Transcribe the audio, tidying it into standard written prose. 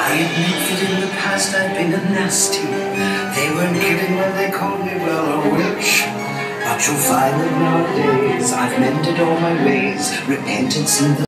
I admit that in the past I've been a nasty. They weren't kidding when they called me, well, a witch. But you'll find that nowadays I've mended all my ways. Repentance in the